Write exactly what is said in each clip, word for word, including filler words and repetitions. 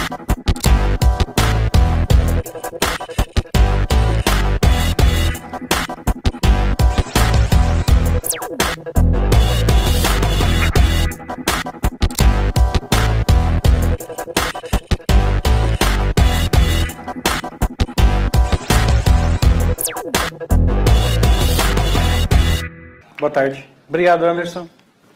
Boa tarde. Obrigado, Anderson.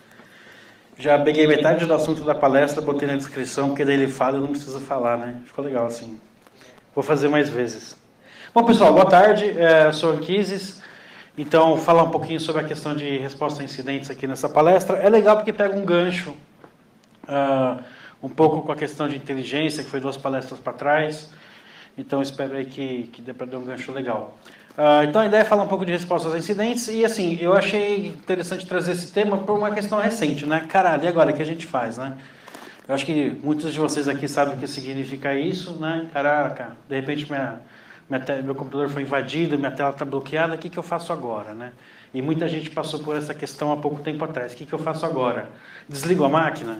Já peguei metade do assunto da palestra, botei na descrição, porque daí ele fala e eu não preciso falar, né? Ficou legal assim. Vou fazer mais vezes. Bom, pessoal, boa tarde. É, eu sou o Anquises. Então, falar um pouquinho sobre a questão de resposta a incidentes aqui nessa palestra. É legal porque pega um gancho, uh, um pouco com a questão de inteligência, que foi duas palestras para trás. Então, espero aí que, que dê para dar um gancho legal. Uh, então, a ideia é falar um pouco de respostas a incidentes. E, assim, eu achei interessante trazer esse tema por uma questão recente, né? Caralho, e agora, o que a gente faz, né? Eu acho que muitos de vocês aqui sabem o que significa isso, né? Caraca, de repente minha, minha te... meu computador foi invadido, minha tela está bloqueada, o que, que eu faço agora, né? E muita gente passou por essa questão há pouco tempo atrás. O que, que eu faço agora? Desligo a máquina?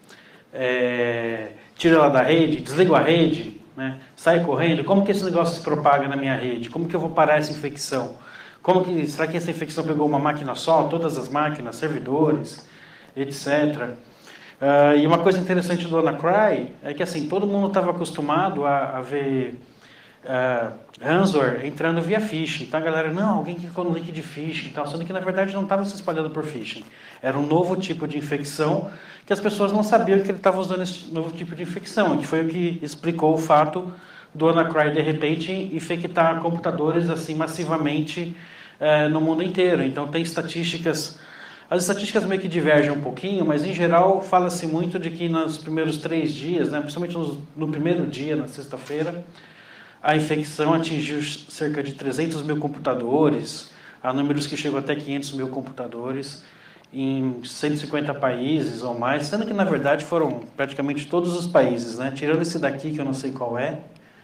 É... Tiro ela da rede? Desligo a rede? Né? Sai correndo? Como que esse negócio se propaga na minha rede? Como que eu vou parar essa infecção? Como que, será que essa infecção pegou uma máquina só? Todas as máquinas, servidores, etcétera. Uh, e uma coisa interessante do WannaCry é que assim, todo mundo estava acostumado a, a ver uh, ransomware entrando via phishing. Então a galera, não, alguém clicou no link de phishing e tal, sendo que na verdade não estava se espalhando por phishing. Era um novo tipo de infecção que as pessoas não sabiam que ele estava usando esse novo tipo de infecção, que foi o que explicou o fato do WannaCry de repente infectar computadores assim massivamente uh, no mundo inteiro. Então tem estatísticas. As estatísticas meio que divergem um pouquinho, mas em geral fala-se muito de que nos primeiros três dias, né, principalmente no, no primeiro dia, na sexta-feira, a infecção atingiu cerca de trezentos mil computadores, há números que chegam até quinhentos mil computadores, em cento e cinquenta países ou mais, sendo que na verdade foram praticamente todos os países, né, tirando esse daqui que eu não sei qual é,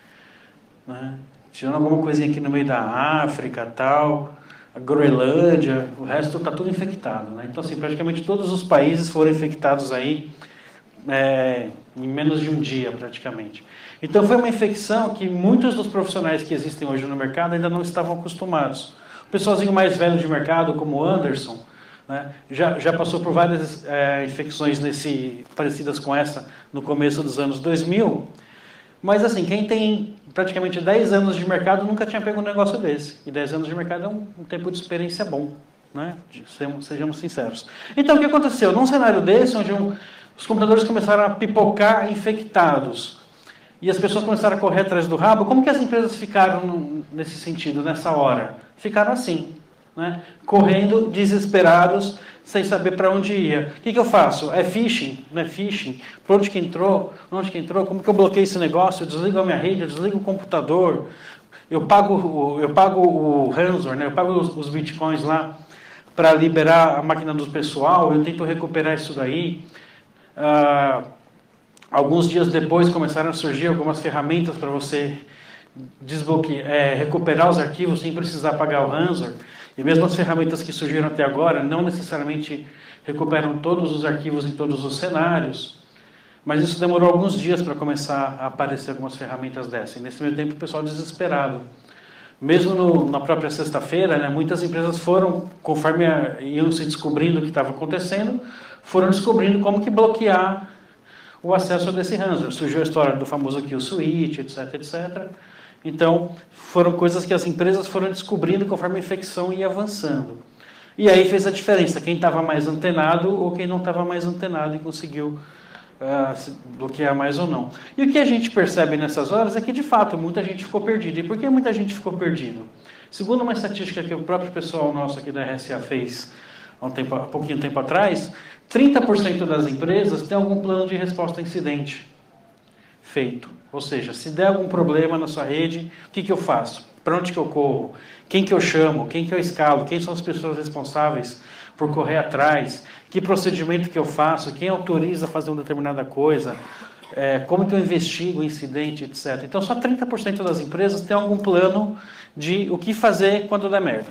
né, tirando alguma coisinha aqui no meio da África e tal, a Groenlândia, o resto está tudo infectado, né? Então, assim, praticamente todos os países foram infectados aí é, em menos de um dia, praticamente. Então, foi uma infecção que muitos dos profissionais que existem hoje no mercado ainda não estavam acostumados. O pessoalzinho mais velho de mercado, como o Anderson, né, já, já passou por várias é, infecções nesse, parecidas com essa no começo dos anos dois mil, mas, assim, quem tem praticamente dez anos de mercado nunca tinha pego um negócio desse. E dez anos de mercado é um, um tempo de experiência bom, né? Sejamos sinceros. Então, o que aconteceu? Num cenário desse, onde um, os computadores começaram a pipocar infectados e as pessoas começaram a correr atrás do rabo, como que as empresas ficaram no, nesse sentido, nessa hora? Ficaram assim, né? Correndo, desesperados, sem saber para onde ia. O que, que eu faço? É phishing? Não é phishing? Por onde que entrou? Onde que entrou? Como que eu bloqueio esse negócio? Eu desligo a minha rede, eu desligo o computador, eu pago, eu pago o ransomware, né? Eu pago os, os bitcoins lá para liberar a máquina do pessoal, eu tento recuperar isso daí. Ah, alguns dias depois começaram a surgir algumas ferramentas para você desbloquear, é, recuperar os arquivos sem precisar pagar o ransomware. E mesmo as ferramentas que surgiram até agora não necessariamente recuperam todos os arquivos em todos os cenários, mas isso demorou alguns dias para começar a aparecer algumas ferramentas dessas. E nesse meio tempo o pessoal desesperado. Mesmo no, na própria sexta-feira, né, muitas empresas foram, conforme a, iam se descobrindo o que estava acontecendo, foram descobrindo como que bloquear o acesso desse ransomware. Surgiu a história do famoso kill switch, etc, etcétera. Então, foram coisas que as empresas foram descobrindo conforme a infecção ia avançando. E aí fez a diferença, quem estava mais antenado ou quem não estava mais antenado e conseguiu uh, se bloquear mais ou não. E o que a gente percebe nessas horas é que, de fato, muita gente ficou perdida. E por que muita gente ficou perdida? Segundo uma estatística que o próprio pessoal nosso aqui da R S A fez há um, tempo, há pouquinho tempo atrás, trinta por cento das empresas têm algum plano de resposta a incidente feito. Ou seja, se der algum problema na sua rede, o que, que eu faço? Para onde que eu corro? Quem que eu chamo? Quem que eu escalo? Quem são as pessoas responsáveis por correr atrás? Que procedimento que eu faço? Quem autoriza a fazer uma determinada coisa? É, como que eu investigo o incidente, etcétera. Então, só trinta por cento das empresas têm algum plano de o que fazer quando der merda.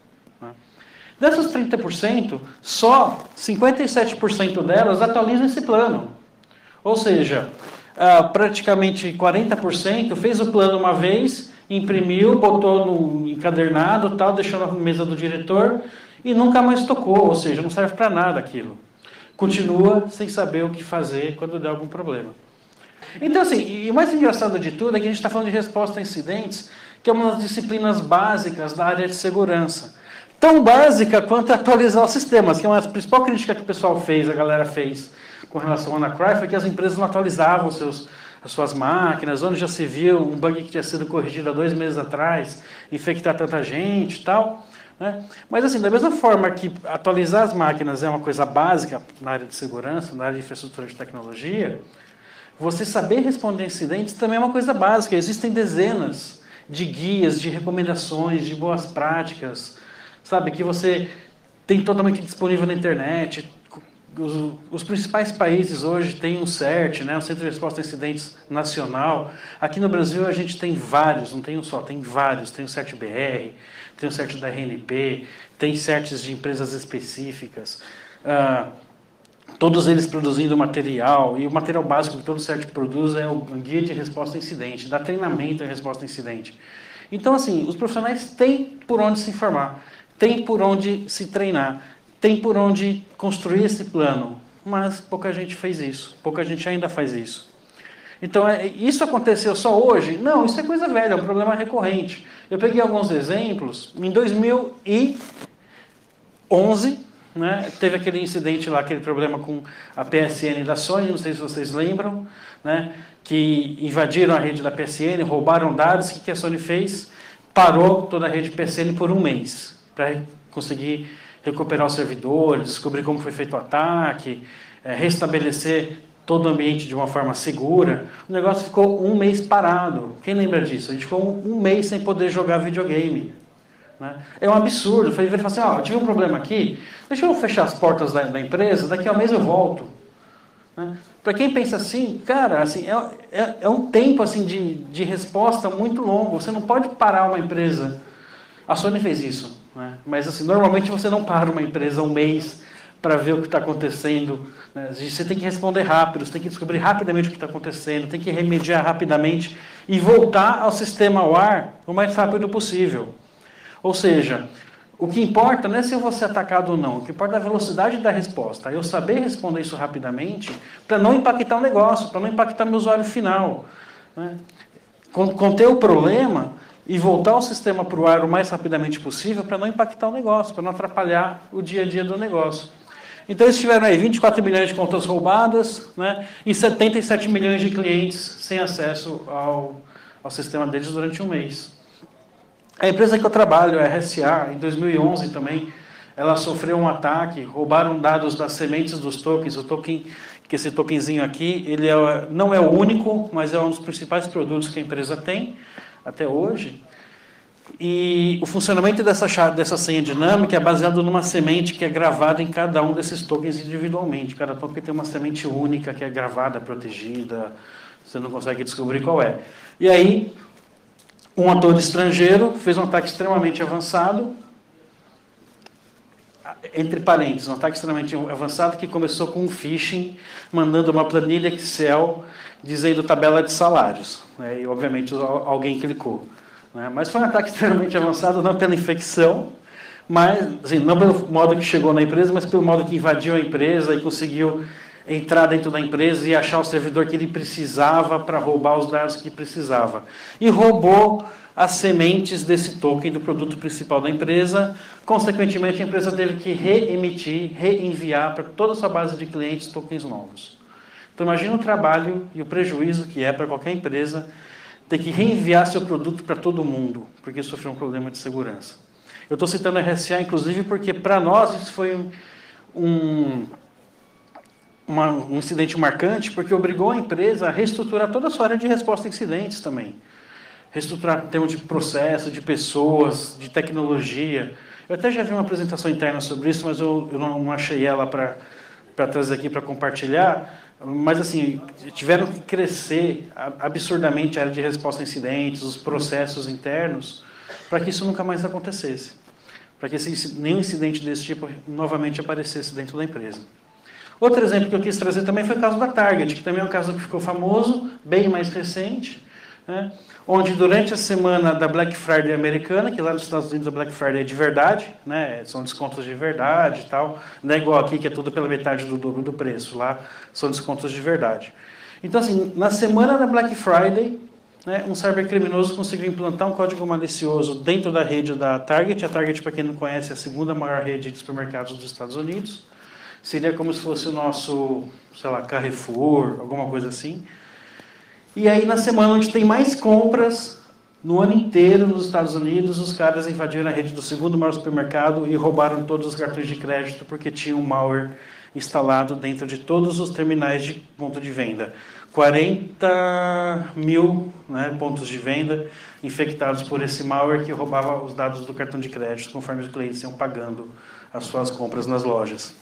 Dessas trinta por cento, só cinquenta e sete por cento delas atualizam esse plano. Ou seja, ah, praticamente quarenta por cento fez o plano uma vez, imprimiu, botou no encadernado, tal, deixou na mesa do diretor e nunca mais tocou, ou seja, não serve para nada aquilo. Continua sem saber o que fazer quando der algum problema. Então, assim, e o mais engraçado de tudo é que a gente está falando de resposta a incidentes, que é uma das disciplinas básicas da área de segurança. Tão básica quanto atualizar os sistemas, que é uma principal crítica que o pessoal fez, a galera fez com relação ao WannaCry, foi que as empresas não atualizavam seus, as suas máquinas, onde já se viu um bug que tinha sido corrigido há dois meses atrás, infectar tanta gente e tal. Né? Mas, assim, da mesma forma que atualizar as máquinas é uma coisa básica na área de segurança, na área de infraestrutura de tecnologia, você saber responder a incidentes também é uma coisa básica. Existem dezenas de guias, de recomendações, de boas práticas, sabe, que você tem totalmente disponível na internet. Os, os principais países hoje têm um CERT, né, o Centro de Resposta a Incidentes Nacional. Aqui no Brasil a gente tem vários, não tem um só, tem vários. Tem o CERT-B R, tem o CERT da R N P, tem CERTs de empresas específicas. Ah, todos eles produzindo material, e o material básico que todo CERT produz é o guia de resposta a incidente, dá treinamento em resposta a incidente. Então, assim, os profissionais têm por onde se informar, têm por onde se treinar, têm por onde construir esse plano, mas pouca gente fez isso, pouca gente ainda faz isso. Então, é, isso aconteceu só hoje? Não, isso é coisa velha, é um problema recorrente. Eu peguei alguns exemplos, em dois mil e onze, né, teve aquele incidente lá, aquele problema com a P S N da Sony, não sei se vocês lembram, né, que invadiram a rede da P S N, roubaram dados. O que a Sony fez? Parou toda a rede P S N por um mês, para conseguir recuperar os servidores, descobrir como foi feito o ataque, é, restabelecer todo o ambiente de uma forma segura. O negócio ficou um mês parado. Quem lembra disso? A gente ficou um, um mês sem poder jogar videogame. Né? É um absurdo. Ele falou assim, ó, eu tive um problema aqui, deixa eu fechar as portas da, da empresa, daqui a um mês eu volto. Né? Para quem pensa assim, cara, assim, é, é, é um tempo assim, de, de resposta muito longo. Você não pode parar uma empresa. A Sony fez isso. Né? Mas assim, normalmente você não para uma empresa um mês para ver o que está acontecendo. Né? Você tem que responder rápido, você tem que descobrir rapidamente o que está acontecendo, tem que remediar rapidamente e voltar ao sistema ao ar o mais rápido possível. Ou seja, o que importa não é se eu vou ser atacado ou não, o que importa é a velocidade da resposta. Eu saber responder isso rapidamente para não impactar o negócio, para não impactar meu usuário final. Né? Conter o problema e voltar o sistema para o ar o mais rapidamente possível para não impactar o negócio, para não atrapalhar o dia a dia do negócio. Então eles tiveram aí vinte e quatro milhões de contas roubadas, né, e setenta e sete milhões de clientes sem acesso ao, ao sistema deles durante um mês. A empresa que eu trabalho, a R S A, em dois mil e onze também, ela sofreu um ataque, roubaram dados das sementes dos tokens. O token, que esse tokenzinho aqui, ele é, não é o único, mas é um dos principais produtos que a empresa tem até hoje. E o funcionamento dessa, chave, dessa senha dinâmica é baseado numa semente que é gravada em cada um desses tokens individualmente. Cada token tem uma semente única que é gravada, protegida, você não consegue descobrir qual é. E aí, um ator estrangeiro fez um ataque extremamente avançado, entre parênteses, um ataque extremamente avançado que começou com um phishing, mandando uma planilha Excel dizendo tabela de salários. Né? E, obviamente, alguém clicou. Né? Mas foi um ataque extremamente avançado, não pela infecção, mas, assim, não pelo modo que chegou na empresa, mas pelo modo que invadiu a empresa e conseguiu entrar dentro da empresa e achar o servidor que ele precisava para roubar os dados que precisava. E roubou as sementes desse token do produto principal da empresa. Consequentemente, a empresa teve que reemitir, reenviar para toda a sua base de clientes tokens novos. Então, imagina o trabalho e o prejuízo que é para qualquer empresa ter que reenviar seu produto para todo mundo, porque sofreu um problema de segurança. Eu estou citando a R S A, inclusive, porque para nós isso foi um, um, uma, um incidente marcante, porque obrigou a empresa a reestruturar toda a sua área de resposta a incidentes também. Reestruturar em termos de processo, de pessoas, de tecnologia. Eu até já vi uma apresentação interna sobre isso, mas eu, eu não achei ela para trazer aqui para compartilhar. Mas, assim, tiveram que crescer absurdamente a área de resposta a incidentes, os processos internos, para que isso nunca mais acontecesse. Para que esse, nenhum incidente desse tipo novamente aparecesse dentro da empresa. Outro exemplo que eu quis trazer também foi o caso da Target, que também é um caso que ficou famoso, bem mais recente, né? Onde durante a semana da Black Friday americana, que lá nos Estados Unidos a Black Friday é de verdade, né? São descontos de verdade e tal, não é igual aqui que é tudo pela metade do dobro do preço, lá são descontos de verdade. Então, assim, na semana da Black Friday, né, um cybercriminoso conseguiu implantar um código malicioso dentro da rede da Target. A Target, para quem não conhece, é a segunda maior rede de supermercados dos Estados Unidos. Seria como se fosse o nosso, sei lá, Carrefour, alguma coisa assim. E aí, na semana onde tem mais compras, no ano inteiro nos Estados Unidos, os caras invadiram a rede do segundo maior supermercado e roubaram todos os cartões de crédito porque tinha um malware instalado dentro de todos os terminais de ponto de venda. quarenta mil, né, pontos de venda infectados por esse malware que roubava os dados do cartão de crédito conforme os clientes iam pagando as suas compras nas lojas.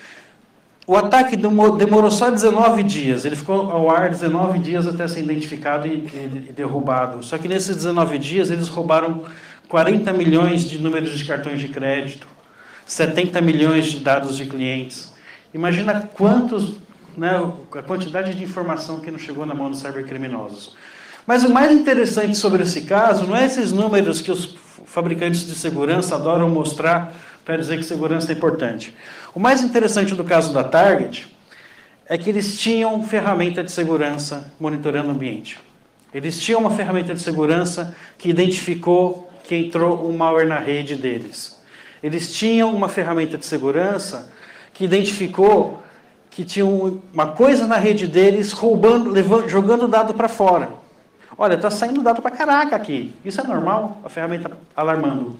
O ataque demorou só dezenove dias, ele ficou ao ar dezenove dias até ser identificado e, e, e derrubado. Só que nesses dezenove dias eles roubaram quarenta milhões de números de cartões de crédito, setenta milhões de dados de clientes. Imagina quantos, né, a quantidade de informação que não chegou na mão dos cybercriminosos. Mas o mais interessante sobre esse caso não é esses números que os fabricantes de segurança adoram mostrar para dizer que segurança é importante. O mais interessante do caso da Target é que eles tinham ferramenta de segurança monitorando o ambiente. Eles tinham uma ferramenta de segurança que identificou que entrou um malware na rede deles. Eles tinham uma ferramenta de segurança que identificou que tinha uma coisa na rede deles roubando, levando, jogando dado para fora. Olha, está saindo dado para caraca aqui. Isso é normal, a ferramenta alarmando.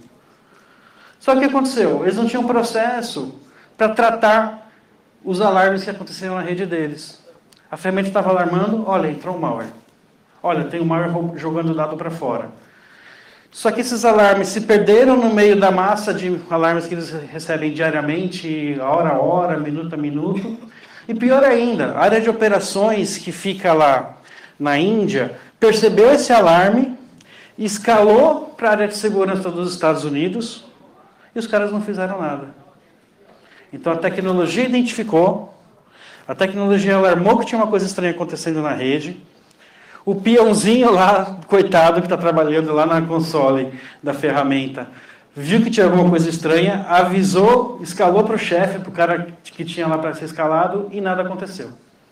Só que o que aconteceu? Eles não tinham processo para tratar os alarmes que aconteceram na rede deles. A ferramenta estava alarmando, olha, entrou um malware. Olha, tem um malware jogando dado para fora. Só que esses alarmes se perderam no meio da massa de alarmes que eles recebem diariamente, hora a hora, minuto a minuto. E pior ainda, a área de operações que fica lá na Índia percebeu esse alarme, escalou para a área de segurança dos Estados Unidos e os caras não fizeram nada. Então a tecnologia identificou, a tecnologia alarmou que tinha uma coisa estranha acontecendo na rede. O peãozinho lá, coitado, que está trabalhando lá na console da ferramenta, viu que tinha alguma coisa estranha, avisou, escalou para o chefe, para o cara que tinha lá para ser escalado, e nada aconteceu.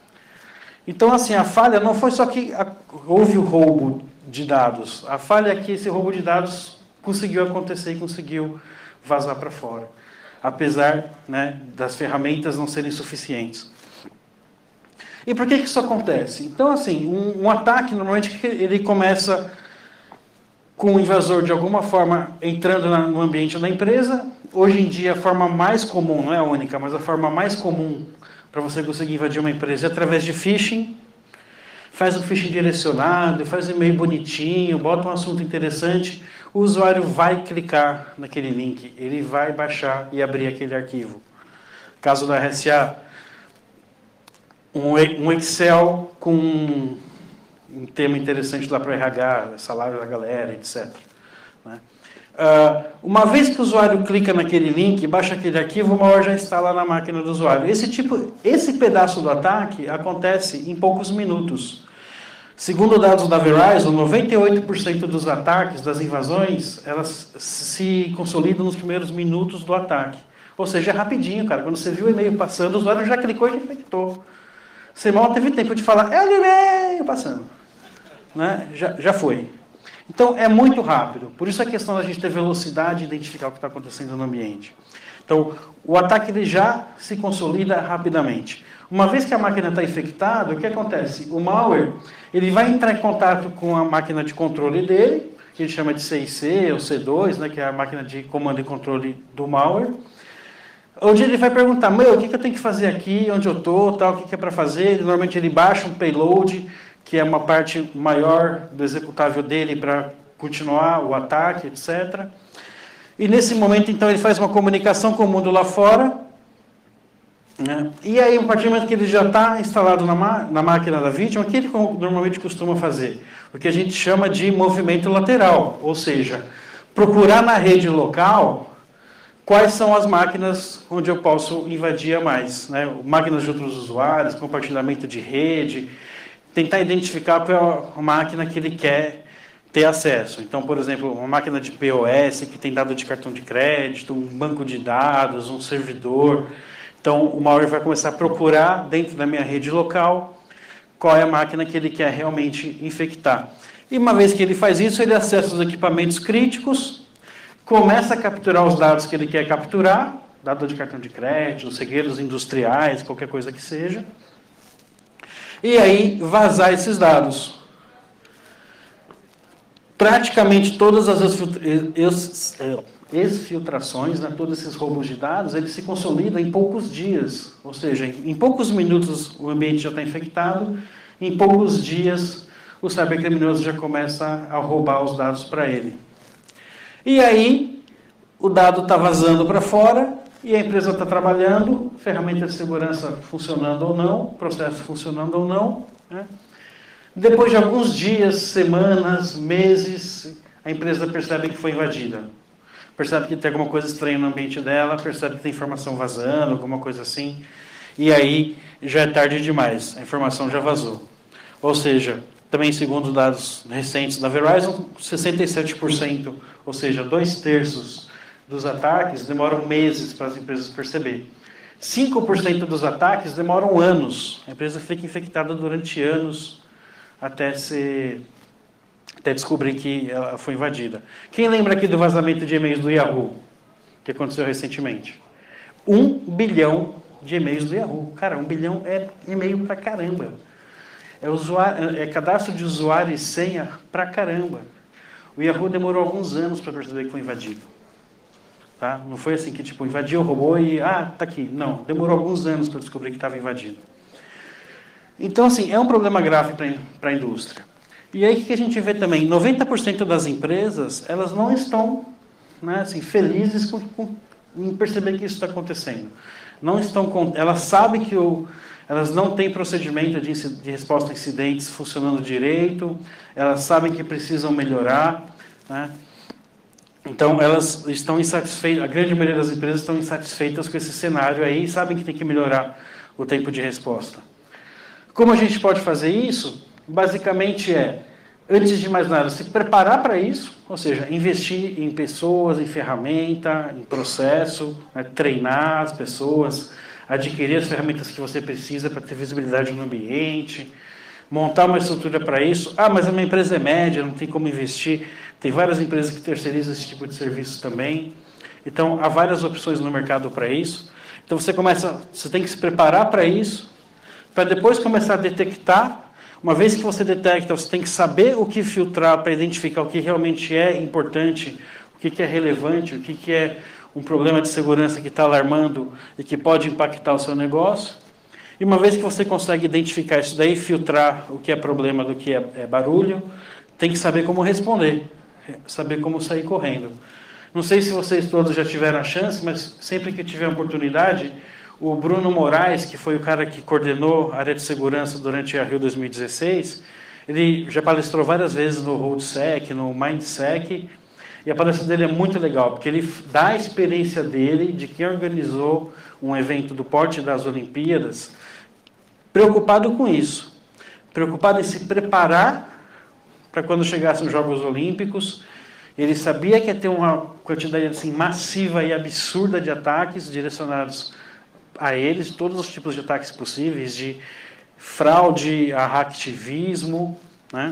Então, assim, a falha não foi só que houve o roubo de dados. A falha é que esse roubo de dados conseguiu acontecer e conseguiu vazar para fora. Apesar, né, das ferramentas não serem suficientes. E por que que isso acontece? Então, assim, um, um ataque, normalmente, ele começa com o invasor, de alguma forma, entrando na, no ambiente da empresa. Hoje em dia, a forma mais comum, não é a única, mas a forma mais comum para você conseguir invadir uma empresa é através de phishing. Faz um phishing direcionado, faz um e-mail bonitinho, bota um assunto interessante, o usuário vai clicar naquele link, ele vai baixar e abrir aquele arquivo. Caso da R S A, um Excel com um tema interessante lá para o R H, salário da galera, etcétera. Né? Uh, uma vez que o usuário clica naquele link, baixa aquele arquivo, o malware já está lá na máquina do usuário. Esse, tipo, esse pedaço do ataque acontece em poucos minutos. Segundo dados da Verizon, noventa e oito por cento dos ataques, das invasões, elas se consolidam nos primeiros minutos do ataque. Ou seja, é rapidinho, cara. Quando você viu o e-mail passando, o usuário já clicou e infectou. Você mal teve tempo de falar, é o e-mail passando. Né? Já, já foi. Então, é muito rápido. Por isso a questão da gente ter velocidade e identificar o que está acontecendo no ambiente. Então, o ataque ele já se consolida rapidamente. Uma vez que a máquina está infectada, o que acontece? O malware ele vai entrar em contato com a máquina de controle dele, que a gente chama de C I C ou C dois, né, que é a máquina de comando e controle do malware, onde ele vai perguntar, meu, o que, que eu tenho que fazer aqui, onde eu estou, tal, o que, que é para fazer. Ele, normalmente ele baixa um payload, que é uma parte maior do executável dele para continuar o ataque, etcétera. E nesse momento, então, ele faz uma comunicação com o mundo lá fora. Né? E aí, a partir do momento que ele já está instalado na, na máquina da vítima, o que ele normalmente costuma fazer? O que a gente chama de movimento lateral, ou seja, procurar na rede local quais são as máquinas onde eu posso invadir a mais, né? Máquinas de outros usuários, compartilhamento de rede, tentar identificar qual é a máquina que ele quer ter acesso. Então, por exemplo, uma máquina de P O S que tem dado de cartão de crédito, um banco de dados, um servidor. Então, o malware vai começar a procurar dentro da minha rede local qual é a máquina que ele quer realmente infectar. E uma vez que ele faz isso, ele acessa os equipamentos críticos, começa a capturar os dados que ele quer capturar, dados de cartão de crédito, segredos industriais, qualquer coisa que seja, e aí vazar esses dados. Praticamente todas as exfiltrações, né, todos esses roubos de dados, eles se consolidam em poucos dias. Ou seja, em poucos minutos o ambiente já está infectado, em poucos dias o cybercriminoso já começa a roubar os dados para ele. E aí, o dado está vazando para fora, e a empresa está trabalhando, ferramenta de segurança funcionando ou não, processo funcionando ou não, né? Depois de alguns dias, semanas, meses, a empresa percebe que foi invadida. Percebe que tem alguma coisa estranha no ambiente dela, percebe que tem informação vazando, alguma coisa assim, e aí já é tarde demais, a informação já vazou. Ou seja, também segundo dados recentes da Verizon, sessenta e sete por cento, ou seja, dois terços dos ataques demoram meses para as empresas perceberem. cinco por cento dos ataques demoram anos. A empresa fica infectada durante anos até, ser, até descobrir que ela foi invadida. Quem lembra aqui do vazamento de e-mails do Yahoo, que aconteceu recentemente? Um bilhão de e-mails do Yahoo. Cara, um bilhão é e-mail pra caramba. É, usuário, é cadastro de usuário e senha pra caramba. O Yahoo demorou alguns anos para perceber que foi invadido. Tá? Não foi assim que, tipo, invadiu, roubou e, ah, tá aqui. Não, demorou alguns anos para descobrir que estava invadido. Então, assim, é um problema grave para a indústria. E aí, o que a gente vê também? noventa por cento das empresas, elas não estão, né, assim, felizes com, com, em perceber que isso está acontecendo. Não estão com, elas sabem que o, elas não têm procedimento de, de resposta a incidentes funcionando direito, elas sabem que precisam melhorar, né? Então, elas estão insatisfeitas, a grande maioria das empresas estão insatisfeitas com esse cenário aí e sabem que tem que melhorar o tempo de resposta. Como a gente pode fazer isso? Basicamente é, antes de mais nada, se preparar para isso, ou seja, investir em pessoas, em ferramenta, em processo, né, treinar as pessoas, adquirir as ferramentas que você precisa para ter visibilidade no ambiente, montar uma estrutura para isso. Ah, mas a minha empresa é média, não tem como investir. Tem várias empresas que terceirizam esse tipo de serviço também. Então, há várias opções no mercado para isso. Então, você começa, você tem que se preparar para isso, para depois começar a detectar. Uma vez que você detecta, você tem que saber o que filtrar para identificar o que realmente é importante, o que é relevante, o que é um problema de segurança que está alarmando e que pode impactar o seu negócio. E uma vez que você consegue identificar isso daí, filtrar o que é problema do que é, é barulho, tem que saber como responder, saber como sair correndo. Não sei se vocês todos já tiveram a chance, mas sempre que tiver a oportunidade, o Bruno Moraes, que foi o cara que coordenou a área de segurança durante a Rio dois mil e dezesseis, ele já palestrou várias vezes no RoadSec, no MindSec, e a palestra dele é muito legal, porque ele dá a experiência dele, de quem organizou um evento do porte das Olimpíadas, preocupado com isso, preocupado em se preparar para quando chegassem os Jogos Olímpicos. Ele sabia que ia ter uma quantidade assim, massiva e absurda de ataques direcionados a eles, todos os tipos de ataques possíveis, de fraude a hacktivismo, né?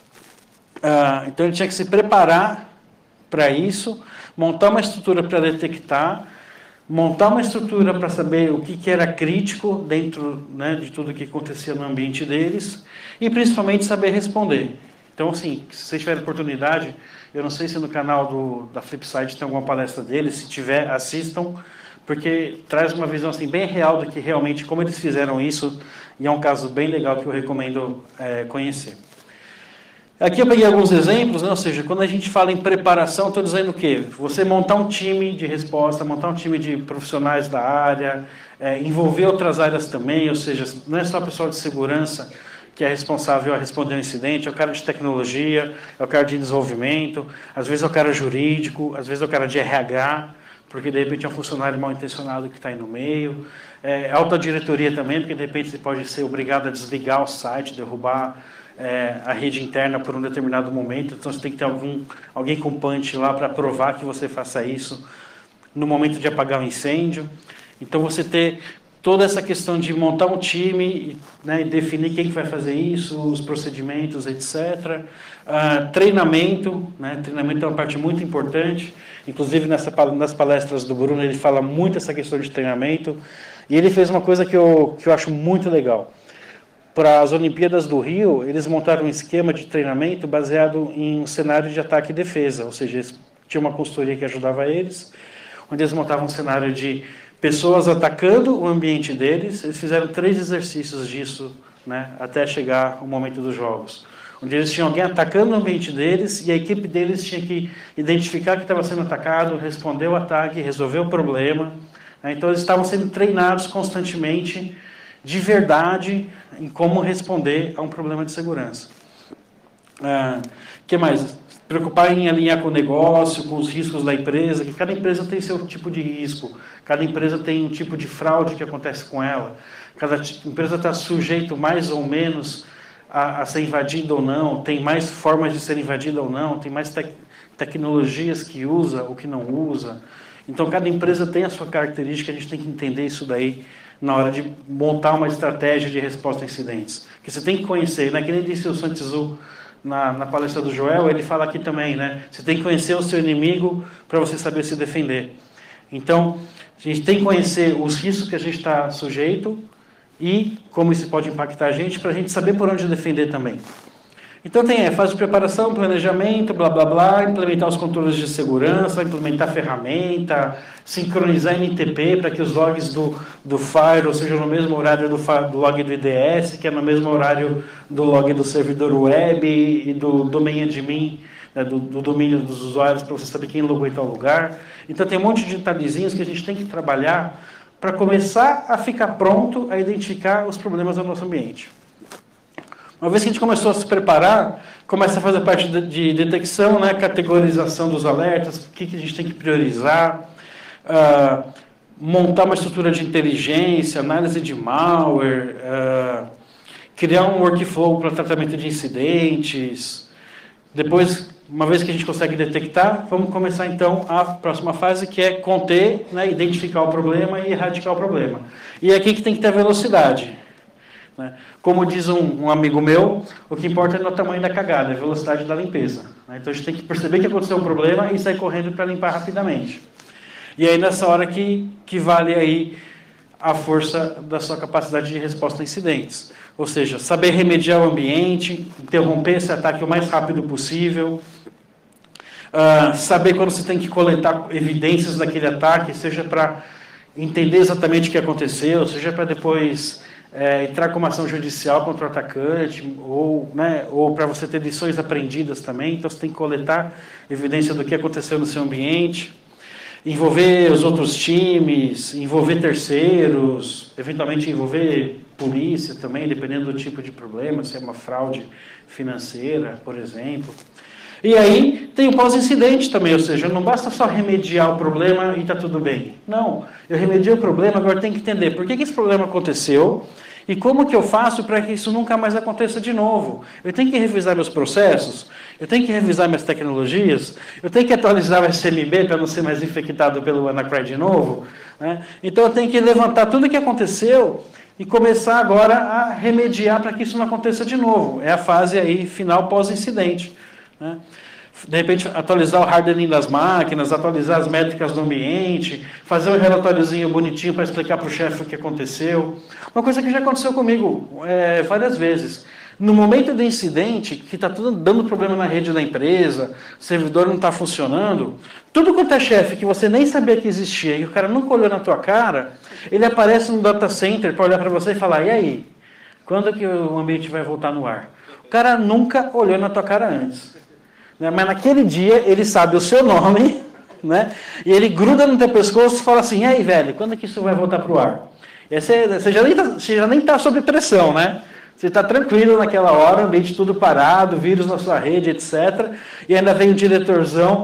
Ah, então ele tinha que se preparar para isso, montar uma estrutura para detectar, montar uma estrutura para saber o que, que era crítico dentro, né, de tudo que acontecia no ambiente deles, e principalmente saber responder. Então, assim, se vocês tiverem oportunidade, eu não sei se no canal do, da Flipside tem alguma palestra deles, se tiver, assistam, porque traz uma visão assim, bem real do que realmente, como eles fizeram isso, e é um caso bem legal que eu recomendo é, conhecer. Aqui eu peguei alguns exemplos, né? Ou seja, quando a gente fala em preparação, estou dizendo o quê? Você montar um time de resposta, montar um time de profissionais da área, é, envolver outras áreas também, ou seja, não é só o pessoal de segurança que é responsável a responder ao incidente, é o cara de tecnologia, é o cara de desenvolvimento, às vezes é o cara jurídico, às vezes é o cara de R H, porque de repente é um funcionário mal intencionado que está aí no meio. É, alta diretoria também, porque de repente você pode ser obrigado a desligar o site, derrubar é, a rede interna por um determinado momento. Então você tem que ter algum, alguém com punch lá para provar que você faça isso no momento de apagar o incêndio. Então você ter toda essa questão de montar um time, né, e definir quem que vai fazer isso, os procedimentos, etcétera. Uh, treinamento, né, treinamento é uma parte muito importante. Inclusive, nessa, nas palestras do Bruno, ele fala muito essa questão de treinamento. E ele fez uma coisa que eu, que eu acho muito legal. Para as Olimpíadas do Rio, eles montaram um esquema de treinamento baseado em um cenário de ataque e defesa. Ou seja, eles tinham uma consultoria que ajudava eles, onde eles montavam um cenário de pessoas atacando o ambiente deles. Eles fizeram três exercícios disso, né, até chegar o momento dos jogos, onde eles tinham alguém atacando o ambiente deles e a equipe deles tinha que identificar que estava sendo atacado, responder o ataque, resolver o problema. Então, eles estavam sendo treinados constantemente, de verdade, em como responder a um problema de segurança. O ah, que mais? Preocupar em alinhar com o negócio, com os riscos da empresa, que cada empresa tem seu tipo de risco, cada empresa tem um tipo de fraude que acontece com ela, cada empresa está sujeito mais ou menos a, a ser invadida ou não, tem mais formas de ser invadida ou não, tem mais tec tecnologias que usa ou que não usa. Então, cada empresa tem a sua característica, a gente tem que entender isso daí na hora de montar uma estratégia de resposta a incidentes. Que você tem que conhecer, né? Que nem disse o Sun Tzu na, na palestra do Joel, ele fala aqui também, né? Você tem que conhecer o seu inimigo para você saber se defender. Então, a gente tem que conhecer os riscos que a gente está sujeito e como isso pode impactar a gente, para a gente saber por onde defender também. Então tem a fase de preparação, planejamento, blá, blá, blá, implementar os controles de segurança, implementar ferramenta, sincronizar N T P para que os logs do, do Firewall sejam no mesmo horário do, do log do I D S, que é no mesmo horário do log do servidor web e do domain admin, né, do, do domínio dos usuários, para você saber quem logou em tal lugar. Então tem um monte de detalhezinhos que a gente tem que trabalhar para começar a ficar pronto a identificar os problemas do nosso ambiente. Uma vez que a gente começou a se preparar, começa a fazer parte de detecção, né, categorização dos alertas, o que, que a gente tem que priorizar, uh, montar uma estrutura de inteligência, análise de malware, uh, criar um workflow para tratamento de incidentes. Depois, uma vez que a gente consegue detectar, vamos começar então a próxima fase, que é conter, né, identificar o problema e erradicar o problema. E é aqui que tem que ter velocidade. Como diz um, um amigo meu, o que importa não é o tamanho da cagada, é a velocidade da limpeza. Então a gente tem que perceber que aconteceu um problema e sair correndo para limpar rapidamente. E aí nessa hora que, que vale aí a força da sua capacidade de resposta a incidentes. Ou seja, saber remediar o ambiente, interromper esse ataque o mais rápido possível, uh, saber quando você tem que coletar evidências daquele ataque, seja para entender exatamente o que aconteceu, seja para depois... É, entrar com uma ação judicial contra o atacante, ou, né, ou para você ter lições aprendidas também. Então, você tem que coletar evidência do que aconteceu no seu ambiente, envolver os outros times, envolver terceiros, eventualmente envolver polícia também, dependendo do tipo de problema, se é uma fraude financeira, por exemplo. E aí tem o pós-incidente também, ou seja, não basta só remediar o problema e está tudo bem. Não, eu remediei o problema, agora tem que entender por que, que esse problema aconteceu e como que eu faço para que isso nunca mais aconteça de novo. Eu tenho que revisar meus processos, eu tenho que revisar minhas tecnologias, eu tenho que atualizar o S M B para não ser mais infectado pelo WannaCry de novo. Né? Então eu tenho que levantar tudo o que aconteceu e começar agora a remediar para que isso não aconteça de novo. É a fase aí final pós-incidente. Né? De repente, atualizar o hardening das máquinas, atualizar as métricas do ambiente, fazer um relatóriozinho bonitinho para explicar para o chefe o que aconteceu. Uma coisa que já aconteceu comigo é, várias vezes. No momento do incidente, que está tudo dando problema na rede da empresa, o servidor não está funcionando, tudo quanto é chefe que você nem sabia que existia e o cara nunca olhou na tua cara, ele aparece no data center para olhar para você e falar, e aí, quando que o ambiente vai voltar no ar? O cara nunca olhou na tua cara antes. Mas naquele dia ele sabe o seu nome, né? E ele gruda no teu pescoço e fala assim, e aí, velho, quando que isso vai voltar para o ar? E você, você já nem está já nem tá sob pressão, né? Você está tranquilo naquela hora, o ambiente tudo parado, vírus na sua rede, etcétera. E ainda vem o diretorzão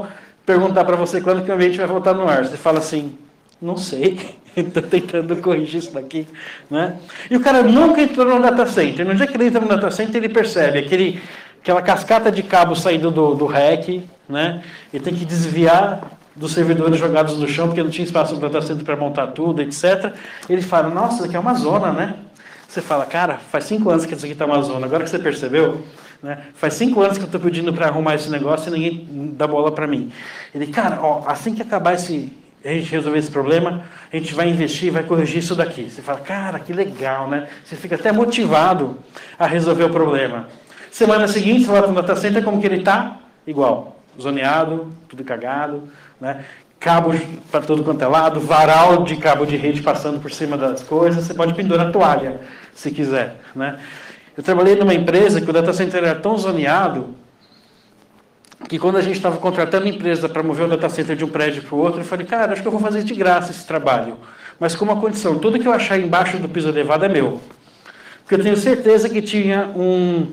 perguntar para você quando que o ambiente vai voltar no ar. Você fala assim, não sei, estou tentando corrigir isso daqui. Né? E o cara nunca entrou no data center. No dia que ele entra no data center, ele percebe aquele, aquela cascata de cabos saindo do, do rack, né? Ele tem que desviar dos servidores jogados no chão, porque não tinha espaço no data center para montar tudo, etcétera. Ele fala, nossa, isso aqui é uma zona, né? Você fala, cara, faz cinco anos que isso aqui está uma zona, agora que você percebeu, né? Faz cinco anos que eu estou pedindo para arrumar esse negócio e ninguém dá bola para mim. Ele, cara, ó, assim que acabar esse, a gente resolver esse problema, a gente vai investir, vai corrigir isso daqui. Você fala, cara, que legal, né? Você fica até motivado a resolver o problema. Semana seguinte, você volta no data center, como que ele está? Igual, zoneado, tudo cagado, né? Cabo para todo quanto é lado, varal de cabo de rede passando por cima das coisas, você pode pendurar a toalha, se quiser, né? Eu trabalhei numa empresa que o data center era tão zoneado que quando a gente estava contratando a empresa para mover o data center de um prédio para o outro, eu falei, cara, acho que eu vou fazer de graça esse trabalho, mas com uma condição, tudo que eu achar embaixo do piso elevado é meu. Porque eu tenho certeza que tinha um...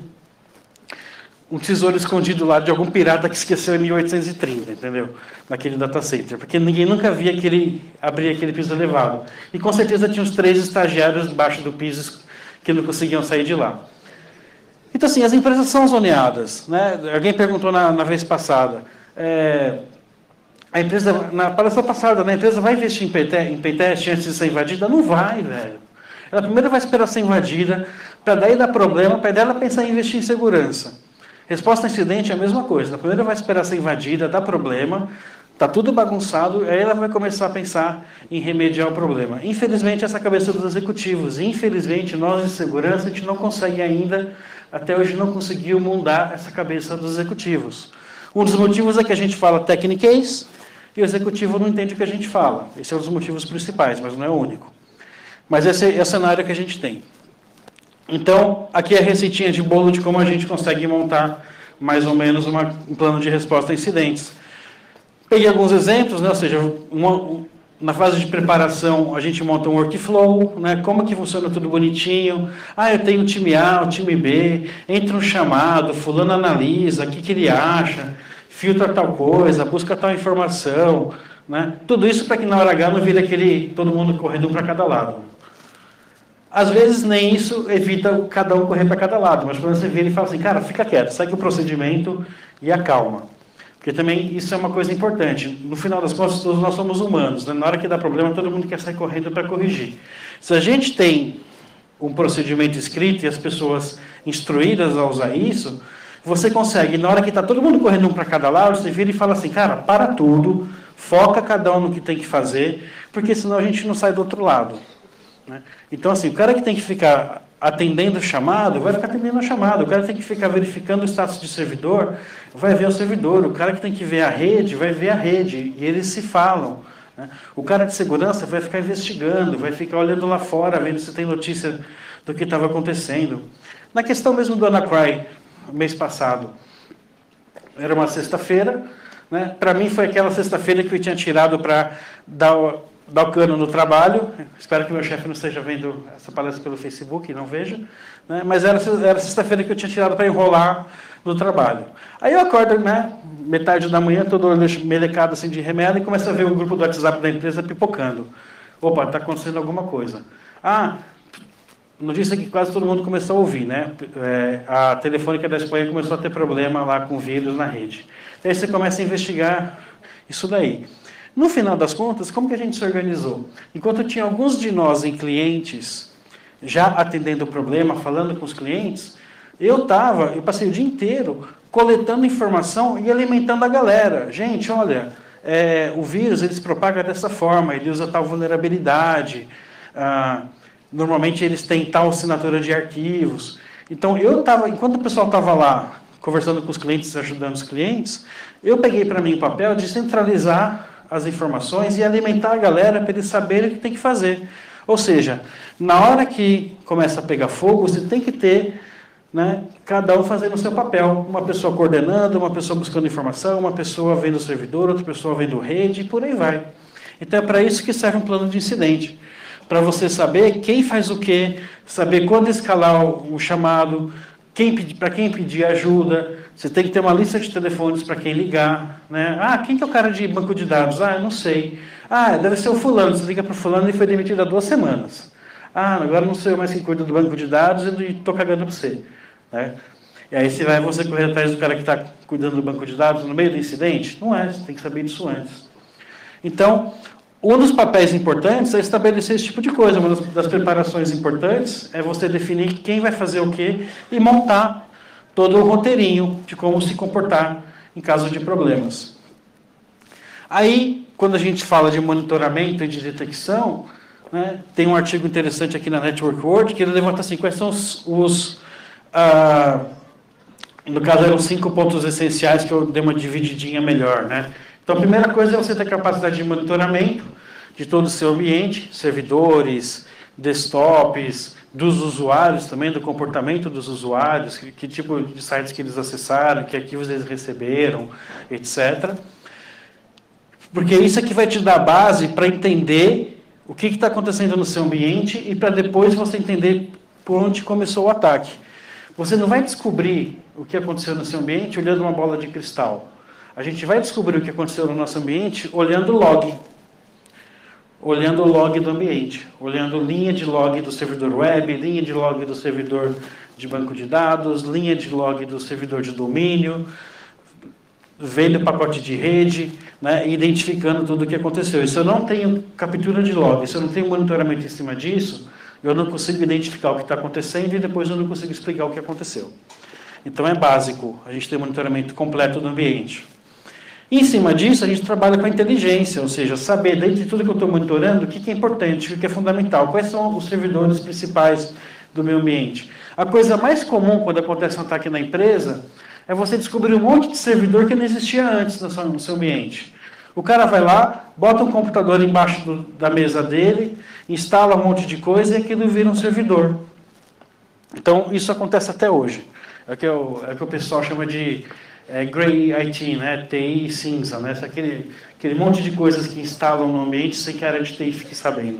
um tesouro escondido lá de algum pirata que esqueceu em mil oitocentos e trinta, entendeu? Naquele data center. Porque ninguém nunca via aquele, abrir aquele piso elevado. E com certeza tinha uns três estagiários debaixo do piso que não conseguiam sair de lá. Então, assim, as empresas são zoneadas, né? Alguém perguntou na, na vez passada. É, a empresa, na palestra passada, né, a empresa vai investir em paytest, em paytest antes de ser invadida? Não vai, velho. Ela primeiro vai esperar ser invadida, para daí dar problema, para daí ela pensar em investir em segurança. Resposta a incidente é a mesma coisa. A primeira vai esperar ser invadida, dá problema, está tudo bagunçado, aí ela vai começar a pensar em remediar o problema. Infelizmente, essa é a cabeça dos executivos. Infelizmente, nós de segurança, a gente não consegue ainda, até hoje não conseguiu mudar essa cabeça dos executivos. Um dos motivos é que a gente fala techniquez e o executivo não entende o que a gente fala. Esse é um dos motivos principais, mas não é o único. Mas esse é o cenário que a gente tem. Então, aqui é a receitinha de bolo de como a gente consegue montar mais ou menos uma, um plano de resposta a incidentes. Peguei alguns exemplos, né? Ou seja, uma, na fase de preparação a gente monta um workflow, né? Como que funciona tudo bonitinho. Ah, eu tenho o time A, o time B, entra um chamado, fulano analisa, o que, que ele acha, filtra tal coisa, busca tal informação, né? Tudo isso para que na hora H não vire aquele todo mundo correndo um para cada lado. Às vezes nem isso evita cada um correr para cada lado, mas quando você vira e fala assim, cara, fica quieto, segue o procedimento e acalma. Porque também isso é uma coisa importante. No final das contas, todos nós somos humanos, né? Na hora que dá problema, todo mundo quer sair correndo para corrigir. Se a gente tem um procedimento escrito e as pessoas instruídas a usar isso, você consegue, na hora que está todo mundo correndo um para cada lado, você vira e fala assim, cara, para tudo, foca cada um no que tem que fazer, porque senão a gente não sai do outro lado. Né? Então, assim, o cara que tem que ficar atendendo o chamado, vai ficar atendendo o chamado. O cara que tem que ficar verificando o status de servidor, vai ver o servidor. O cara que tem que ver a rede, vai ver a rede. E eles se falam. Né? O cara de segurança vai ficar investigando, vai ficar olhando lá fora, vendo se tem notícia do que estava acontecendo. Na questão mesmo do Anacry, mês passado, era uma sexta-feira. Né? Para mim, foi aquela sexta-feira que eu tinha tirado para dar o dar o cano no trabalho. Espero que meu chefe não esteja vendo essa palestra pelo Facebook, não veja. Né? Mas era, era sexta-feira que eu tinha tirado para enrolar no trabalho. Aí eu acordo, né, metade da manhã, todo melecado assim de remédio, e começo a ver o grupo do WhatsApp da empresa pipocando. Opa, está acontecendo alguma coisa. Ah, notícia que quase todo mundo começou a ouvir, né? É, a Telefônica da Espanha começou a ter problema lá com vírus na rede. Aí você começa a investigar isso daí. No final das contas, como que a gente se organizou? Enquanto tinha alguns de nós em clientes, já atendendo o problema, falando com os clientes, eu estava, eu passei o dia inteiro coletando informação e alimentando a galera. Gente, olha, é, o vírus ele se propaga dessa forma, ele usa tal vulnerabilidade, ah, normalmente eles têm tal assinatura de arquivos. Então, eu estava, enquanto o pessoal estava lá conversando com os clientes, ajudando os clientes, eu peguei para mim o papel de centralizar as informações e alimentar a galera para eles saberem o que tem que fazer. Ou seja, na hora que começa a pegar fogo, você tem que ter, né, cada um fazendo o seu papel. Uma pessoa coordenando, uma pessoa buscando informação, uma pessoa vendo o servidor, outra pessoa vendo rede, e por aí vai. Então é para isso que serve um plano de incidente. Para você saber quem faz o quê, saber quando escalar o chamado, para quem pedir ajuda, você tem que ter uma lista de telefones para quem ligar, né? Ah, quem que é o cara de banco de dados? Ah, eu não sei. Ah, deve ser o fulano, você liga para o fulano e foi demitido há duas semanas. Ah, agora não sei mais quem cuida do banco de dados e estou cagando para você. Né? E aí você vai você correr atrás do cara que está cuidando do banco de dados no meio do incidente? Não é, você tem que saber disso antes. Então, um dos papéis importantes é estabelecer esse tipo de coisa. Uma das preparações importantes é você definir quem vai fazer o quê e montar todo o roteirinho de como se comportar em caso de problemas. Aí, quando a gente fala de monitoramento e de detecção, né, tem um artigo interessante aqui na Network World que ele levanta assim, quais são os... os ah, no caso, eram cinco pontos essenciais que eu dei uma divididinha melhor, né? Então, a primeira coisa é você ter capacidade de monitoramento de todo o seu ambiente, servidores, desktops, dos usuários também, do comportamento dos usuários, que, que tipo de sites que eles acessaram, que arquivos eles receberam, etcétera. Porque isso é que vai te dar base para entender o que está acontecendo no seu ambiente e para depois você entender por onde começou o ataque. Você não vai descobrir o que aconteceu no seu ambiente olhando uma bola de cristal. A gente vai descobrir o que aconteceu no nosso ambiente olhando o log. Olhando o log do ambiente. Olhando linha de log do servidor web, linha de log do servidor de banco de dados, linha de log do servidor de domínio, vendo o pacote de rede, né, e identificando tudo o que aconteceu. E se eu não tenho captura de log, se eu não tenho monitoramento em cima disso, eu não consigo identificar o que está acontecendo e depois eu não consigo explicar o que aconteceu. Então é básico a gente ter monitoramento completo do ambiente. E, em cima disso, a gente trabalha com a inteligência, ou seja, saber, dentro de tudo que eu estou monitorando, o que é importante, o que é fundamental, quais são os servidores principais do meu ambiente. A coisa mais comum quando acontece um ataque na empresa é você descobrir um monte de servidor que não existia antes no seu ambiente. O cara vai lá, bota um computador embaixo do, da mesa dele, instala um monte de coisa e aquilo vira um servidor. Então, isso acontece até hoje. É o que, eu, é o, que o pessoal chama de é, Grey I T, né? T I cinza, né? Aquele, aquele monte de coisas que instalam no ambiente sem que a área de T I fique sabendo.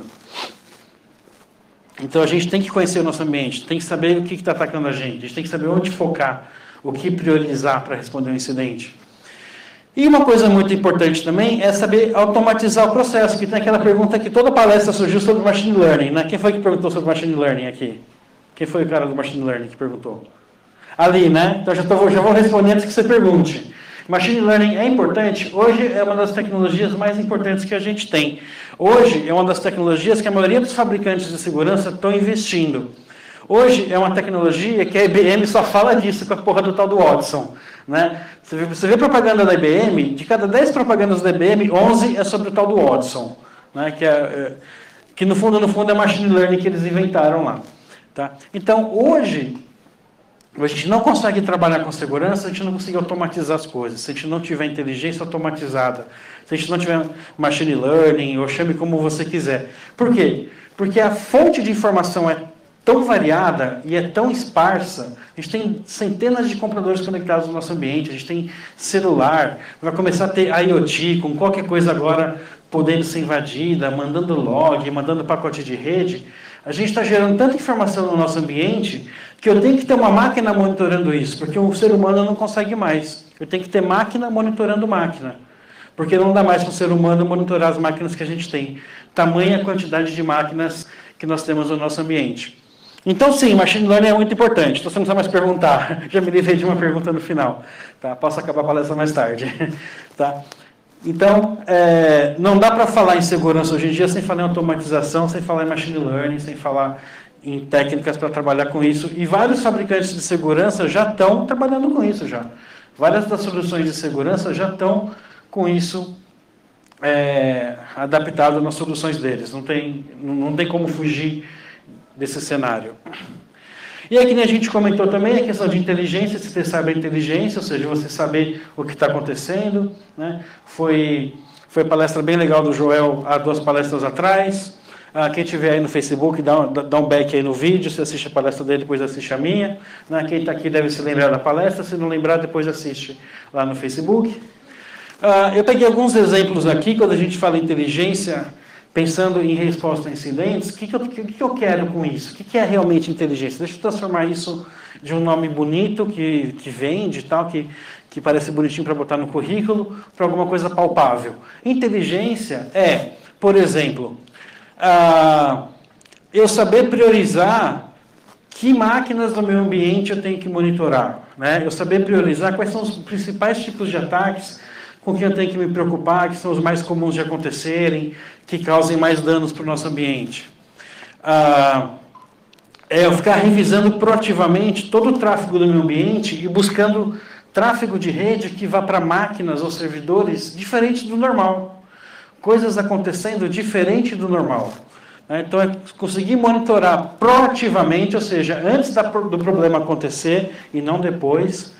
Então, a gente tem que conhecer o nosso ambiente, tem que saber o que está atacando a gente, a gente tem que saber onde focar, o que priorizar para responder um incidente. E uma coisa muito importante também é saber automatizar o processo, que tem aquela pergunta que toda palestra surgiu sobre machine learning, né? Quem foi que perguntou sobre machine learning aqui? Quem foi o cara do machine learning que perguntou? Ali, né? Então já, tô, já vou responder antes que você pergunte. Machine learning é importante? Hoje é uma das tecnologias mais importantes que a gente tem. Hoje é uma das tecnologias que a maioria dos fabricantes de segurança estão investindo. Hoje é uma tecnologia que a I B M só fala disso com a porra do tal do Watson. Né? Você vê, você vê propaganda da I B M, de cada dez propagandas da I B M, onze é sobre o tal do Watson. Né? Que, é, é, que no fundo, no fundo é machine learning que eles inventaram lá. Tá? Então, hoje, a gente não consegue trabalhar com segurança, a gente não consegue automatizar as coisas. Se a gente não tiver inteligência automatizada, se a gente não tiver machine learning, ou chame como você quiser. Por quê? Porque a fonte de informação é tão variada e é tão esparsa. A gente tem centenas de computadores conectados no nosso ambiente, a gente tem celular, vai começar a ter IoT, com qualquer coisa agora podendo ser invadida, mandando log, mandando pacote de rede. A gente está gerando tanta informação no nosso ambiente que eu tenho que ter uma máquina monitorando isso, porque o ser humano não consegue mais. Eu tenho que ter máquina monitorando máquina, porque não dá mais para o ser humano monitorar as máquinas que a gente tem. Tamanha quantidade de máquinas que nós temos no nosso ambiente. Então, sim, machine learning é muito importante. Então, você não precisa mais perguntar. Já me livrei de uma pergunta no final. Tá? Posso acabar a palestra mais tarde. Tá? Então, é, não dá para falar em segurança hoje em dia sem falar em automatização, sem falar em machine learning, sem falar em técnicas para trabalhar com isso. E vários fabricantes de segurança já estão trabalhando com isso já. Várias das soluções de segurança já estão com isso é, adaptado nas soluções deles. Não tem, não tem como fugir desse cenário. E aqui, né, a gente comentou também a questão de inteligência, se você sabe a inteligência, ou seja, você saber o que está acontecendo. Né? Foi, foi palestra bem legal do Joel há duas palestras atrás. Ah, quem estiver aí no Facebook, dá um, dá um back aí no vídeo, você assiste a palestra dele, depois assiste a minha. Né? Quem está aqui deve se lembrar da palestra, se não lembrar, depois assiste lá no Facebook. Ah, eu peguei alguns exemplos aqui, quando a gente fala em inteligência, pensando em resposta a incidentes, o que, que, eu, que, que eu quero com isso? O que, que é realmente inteligência? Deixa eu transformar isso de um nome bonito que, que vende, tal, que, que parece bonitinho para botar no currículo, para alguma coisa palpável. Inteligência é, por exemplo, ah, eu saber priorizar que máquinas do meu ambiente eu tenho que monitorar, né? Eu saber priorizar quais são os principais tipos de ataques com que eu tenho que me preocupar, que são os mais comuns de acontecerem, que causem mais danos para o nosso ambiente. Ah, é eu ficar revisando proativamente todo o tráfego do meu ambiente e buscando tráfego de rede que vá para máquinas ou servidores diferentes do normal. Coisas acontecendo diferente do normal. Então, é conseguir monitorar proativamente, ou seja, antes da, do problema acontecer e não depois,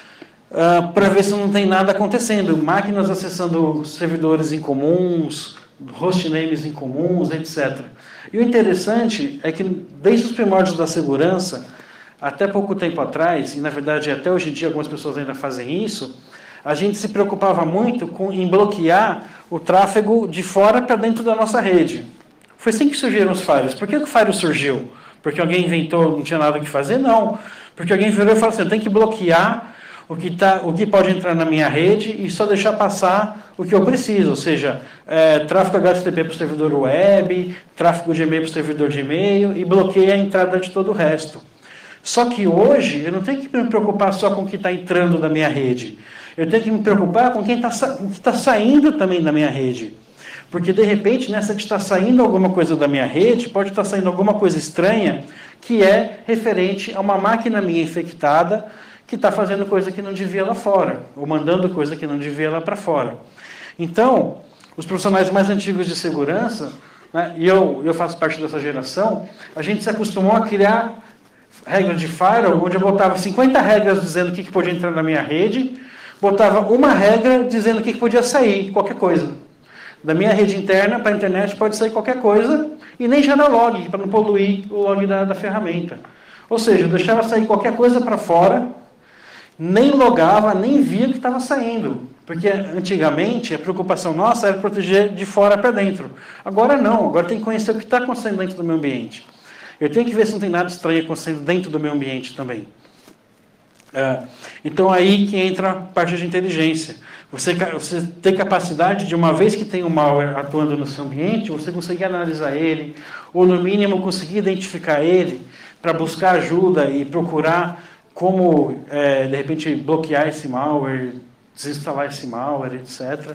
uh, para ver se não tem nada acontecendo. Máquinas acessando servidores incomuns, hostnames incomuns, etcétera. E o interessante é que, desde os primórdios da segurança, até pouco tempo atrás, e na verdade até hoje em dia algumas pessoas ainda fazem isso, a gente se preocupava muito com, em bloquear o tráfego de fora para dentro da nossa rede. Foi assim que surgiram os firewalls. Por que o firewall surgiu? Porque alguém inventou, não tinha nada o que fazer? Não. Porque alguém virou e falou assim, tem que bloquear o que, tá, o que pode entrar na minha rede e só deixar passar o que eu preciso. Ou seja, é, tráfego H T T P para o servidor web, tráfego de e-mail para o servidor de e-mail e bloqueia a entrada de todo o resto. Só que hoje eu não tenho que me preocupar só com o que está entrando da minha rede. Eu tenho que me preocupar com quem está tá saindo também da minha rede. Porque, de repente, nessa de estar saindo alguma coisa da minha rede, pode estar saindo alguma coisa estranha que é referente a uma máquina minha infectada que está fazendo coisa que não devia lá fora, ou mandando coisa que não devia lá para fora. Então, os profissionais mais antigos de segurança, né, e eu, eu faço parte dessa geração, a gente se acostumou a criar regras de firewall, onde eu botava cinquenta regras dizendo o que, que podia entrar na minha rede, botava uma regra dizendo o que, que podia sair, qualquer coisa. Da minha rede interna para a internet pode sair qualquer coisa e nem gerar log, para não poluir o log da, da ferramenta. Ou seja, eu deixava sair qualquer coisa para fora, nem logava, nem via o que estava saindo. Porque antigamente a preocupação nossa era proteger de fora para dentro. Agora não, agora tem que conhecer o que está acontecendo dentro do meu ambiente. Eu tenho que ver se não tem nada estranho acontecendo dentro do meu ambiente também. É, então aí que entra a parte de inteligência. Você, você tem capacidade de, uma vez que tem um malware atuando no seu ambiente, você conseguir analisar ele, ou no mínimo conseguir identificar ele, para buscar ajuda e procurar como, é, de repente, bloquear esse malware, desinstalar esse malware, etcétera.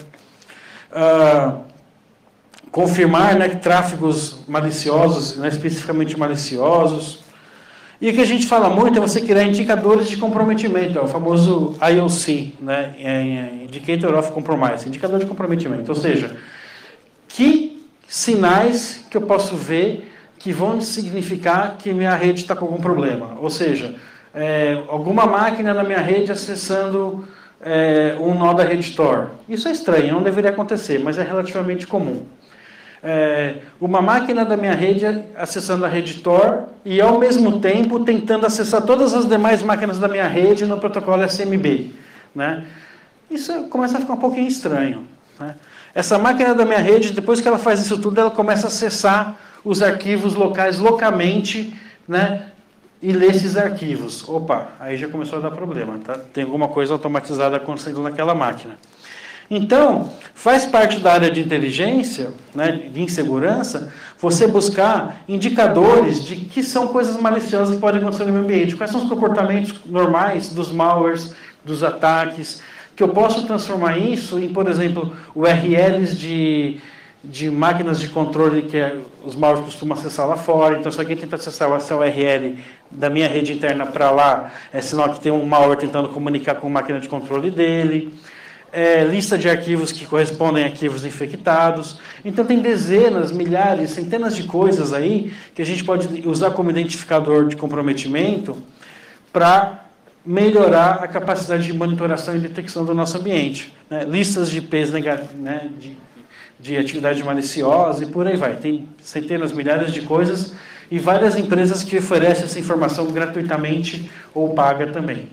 Uh, confirmar, né, tráfegos maliciosos, né, especificamente maliciosos. E o que a gente fala muito é você criar indicadores de comprometimento, é o famoso I O C, né? Indicator of Compromise, indicador de comprometimento. Ou seja, que sinais que eu posso ver que vão significar que minha rede está com algum problema. Ou seja, é, alguma máquina na minha rede acessando é, um nó da rede Tor. Isso é estranho, não deveria acontecer, mas é relativamente comum. É, uma máquina da minha rede acessando a rede Tor e, ao mesmo tempo, tentando acessar todas as demais máquinas da minha rede no protocolo S M B. Né? Isso começa a ficar um pouquinho estranho. Né? Essa máquina da minha rede, depois que ela faz isso tudo, ela começa a acessar os arquivos locais localmente, né? E ler esses arquivos. Opa, aí já começou a dar problema. Tá? Tem alguma coisa automatizada acontecendo naquela máquina. Então, faz parte da área de inteligência, né, de insegurança, você buscar indicadores de que são coisas maliciosas que podem acontecer no meu ambiente. Quais são os comportamentos normais dos malwares, dos ataques, que eu posso transformar isso em, por exemplo, U R Ls de, de máquinas de controle que os malwares costumam acessar lá fora. Então, se alguém tenta acessar essa U R L da minha rede interna para lá, é sinal que tem um malware tentando comunicar com a máquina de controle dele. É, lista de arquivos que correspondem a arquivos infectados. Então, tem dezenas, milhares, centenas de coisas aí que a gente pode usar como identificador de comprometimento para melhorar a capacidade de monitoração e detecção do nosso ambiente. Né? Listas de I Ps, né, de, de atividade maliciosa e por aí vai. Tem centenas, milhares de coisas e várias empresas que oferecem essa informação gratuitamente ou paga também.